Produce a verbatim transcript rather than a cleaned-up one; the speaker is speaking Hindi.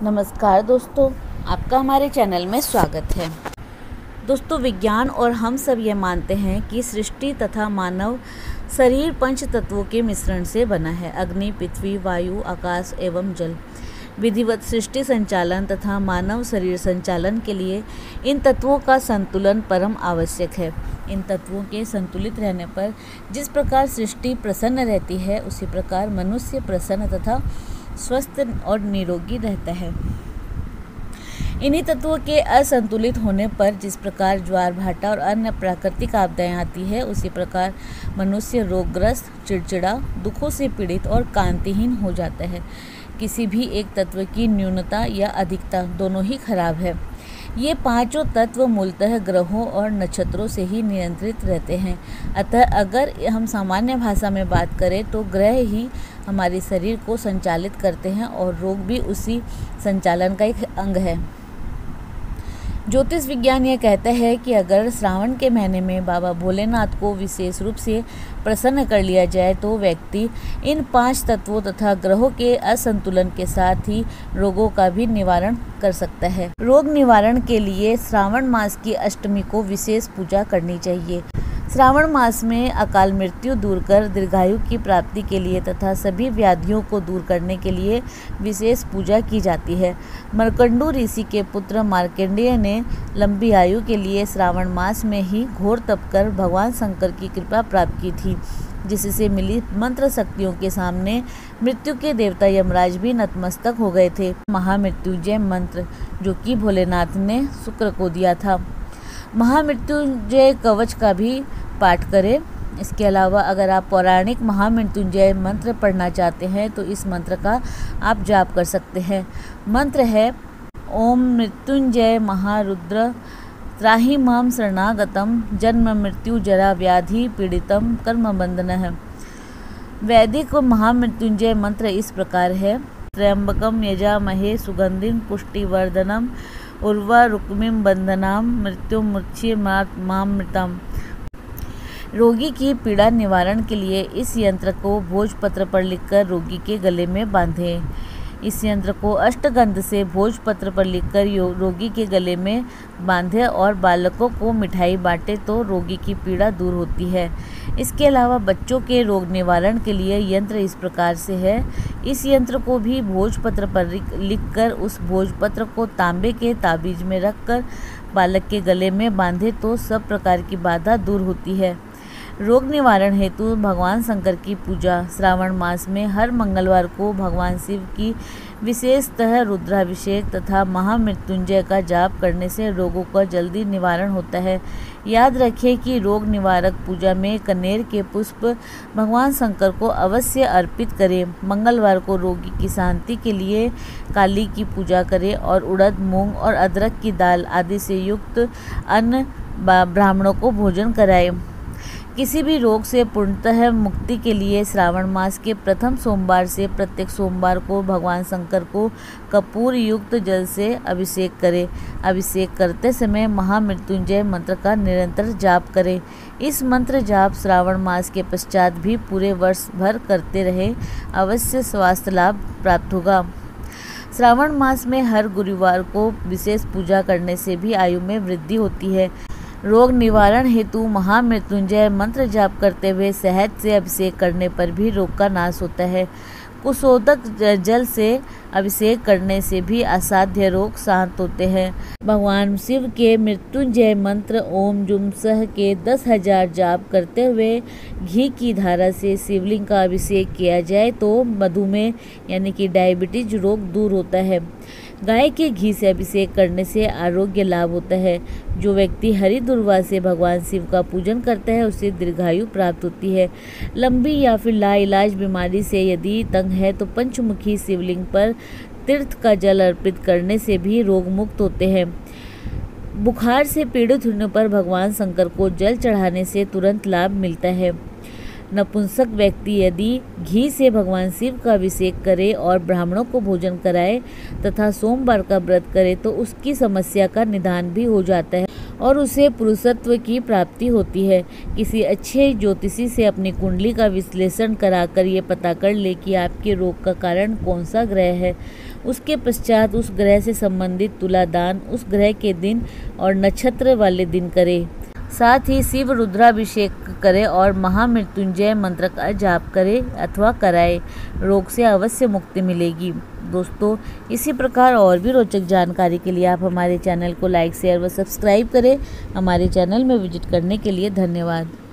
नमस्कार दोस्तों, आपका हमारे चैनल में स्वागत है। दोस्तों, विज्ञान और हम सब ये मानते हैं कि सृष्टि तथा मानव शरीर पंच तत्वों के मिश्रण से बना है। अग्नि, पृथ्वी, वायु, आकाश एवं जल। विधिवत सृष्टि संचालन तथा मानव शरीर संचालन के लिए इन तत्वों का संतुलन परम आवश्यक है। इन तत्वों के संतुलित रहने पर जिस प्रकार सृष्टि प्रसन्न रहती है, उसी प्रकार मनुष्य प्रसन्न तथा स्वस्थ और निरोगी रहता है। इन्हीं तत्वों के असंतुलित होने पर जिस प्रकार ज्वार भाटा और अन्य प्राकृतिक आपदाएं आती है, उसी प्रकार मनुष्य रोगग्रस्त, चिड़चिड़ा, दुखों से पीड़ित और कांतिहीन हो जाता है। किसी भी एक तत्व की न्यूनता या अधिकता दोनों ही खराब है। ये पांचों तत्व मूलतः ग्रहों और नक्षत्रों से ही नियंत्रित रहते हैं। अतः अगर हम सामान्य भाषा में बात करें तो ग्रह ही हमारे शरीर को संचालित करते हैं और रोग भी उसी संचालन का एक अंग है। ज्योतिष विज्ञान यह कहता है कि अगर श्रावण के महीने में बाबा भोलेनाथ को विशेष रूप से प्रसन्न कर लिया जाए तो व्यक्ति इन पांच तत्वों तथा ग्रहों के असंतुलन के साथ ही रोगों का भी निवारण कर सकता है। रोग निवारण के लिए श्रावण मास की अष्टमी को विशेष पूजा करनी चाहिए। श्रावण मास में अकाल मृत्यु दूर कर दीर्घायु की प्राप्ति के लिए तथा सभी व्याधियों को दूर करने के लिए विशेष पूजा की जाती है। मर्कंडू ऋषि के पुत्र मार्कंडेय ने लंबी आयु के लिए श्रावण मास में ही घोर तप कर भगवान शंकर की कृपा प्राप्त की थी, जिससे मिली मंत्र शक्तियों के सामने मृत्यु के देवता यमराज भी नतमस्तक हो गए थे। महामृत्युंजय मंत्र, जो कि भोलेनाथ ने शुक्र को दिया था। महामृत्युंजय कवच का भी पाठ करें। इसके अलावा अगर आप पौराणिक महामृत्युंजय मंत्र पढ़ना चाहते हैं तो इस मंत्र का आप जाप कर सकते हैं। मंत्र है ओम मृत्युंजय महारुद्र त्राहि मां शरणागतम जन्म मृत्यु जरा व्याधि पीड़ितम कर्म बंधनः। वैदिक महामृत्युंजय मंत्र इस प्रकार है। त्र्यंबकम यजामहे सुगंधिम पुष्टिवर्धनम उर्वा रुक्मिम बंधनाम मृत्यु मुच्छि मामृतम। रोगी की पीड़ा निवारण के लिए इस यंत्र को भोजपत्र पर लिखकर रोगी के गले में बांधें। इस यंत्र को अष्टगंध से भोजपत्र पर लिखकर रोगी के गले में बांधे और बालकों को मिठाई बांटे तो रोगी की पीड़ा दूर होती है। इसके अलावा बच्चों के रोग निवारण के लिए यंत्र इस प्रकार से है। इस यंत्र को भी भोजपत्र पर लिखकर उस भोजपत्र को तांबे के ताबीज में रखकर बालक के गले में बांधे तो सब प्रकार की बाधा दूर होती है। रोग निवारण हेतु भगवान शंकर की पूजा श्रावण मास में हर मंगलवार को भगवान शिव की विशेषतः रुद्राभिषेक तथा महामृत्युंजय का जाप करने से रोगों का जल्दी निवारण होता है। याद रखें कि रोग निवारक पूजा में कनेर के पुष्प भगवान शंकर को अवश्य अर्पित करें। मंगलवार को रोगी की शांति के लिए काली की पूजा करें और उड़द, मूंग और अदरक की दाल आदि से युक्त अन्न ब्राह्मणों को भोजन कराएं। किसी भी रोग से पूर्णतः मुक्ति के लिए श्रावण मास के प्रथम सोमवार से प्रत्येक सोमवार को भगवान शंकर को कपूर युक्त जल से अभिषेक करें। अभिषेक करते समय महामृत्युंजय मंत्र का निरंतर जाप करें। इस मंत्र जाप श्रावण मास के पश्चात भी पूरे वर्ष भर करते रहे, अवश्य स्वास्थ्य लाभ प्राप्त होगा। श्रावण मास में हर गुरुवार को विशेष पूजा करने से भी आयु में वृद्धि होती है। रोग निवारण हेतु महामृत्युंजय मंत्र जाप करते हुए शहद से अभिषेक करने पर भी रोग का नाश होता है। कुशोदक जल से अभिषेक करने से भी असाध्य रोग शांत होते हैं। भगवान शिव के मृत्युंजय मंत्र ओम जुम सह के दस हजार जाप करते हुए घी की धारा से शिवलिंग का अभिषेक किया जाए तो मधुमेह यानी कि डायबिटीज रोग दूर होता है। गाय के घी से अभिषेक करने से आरोग्य लाभ होता है। जो व्यक्ति हरि दुर्वा से भगवान शिव का पूजन करता है उसे दीर्घायु प्राप्त होती है। लंबी या फिर लाइलाज बीमारी से यदि तंग है तो पंचमुखी शिवलिंग पर तीर्थ का जल अर्पित करने से भी रोग मुक्त होते हैं। बुखार से पीड़ित होने पर भगवान शंकर को जल चढ़ाने से तुरंत लाभ मिलता है। नपुंसक व्यक्ति यदि घी से भगवान शिव का अभिषेक करे और ब्राह्मणों को भोजन कराए तथा सोमवार का व्रत करे तो उसकी समस्या का निदान भी हो जाता है और उसे पुरुषत्व की प्राप्ति होती है। किसी अच्छे ज्योतिषी से अपनी कुंडली का विश्लेषण कराकर ये पता कर ले कि आपके रोग का कारण कौन सा ग्रह है। उसके पश्चात उस ग्रह से संबंधित तुलादान उस ग्रह के दिन और नक्षत्र वाले दिन करे। साथ ही शिव रुद्राभिषेक करे और महामृत्युंजय मंत्र का जाप करे अथवा कराए। रोग से अवश्य मुक्ति मिलेगी। दोस्तों, इसी प्रकार और भी रोचक जानकारी के लिए आप हमारे चैनल को लाइक शेयर व सब्सक्राइब करें। हमारे चैनल में विजिट करने के लिए धन्यवाद।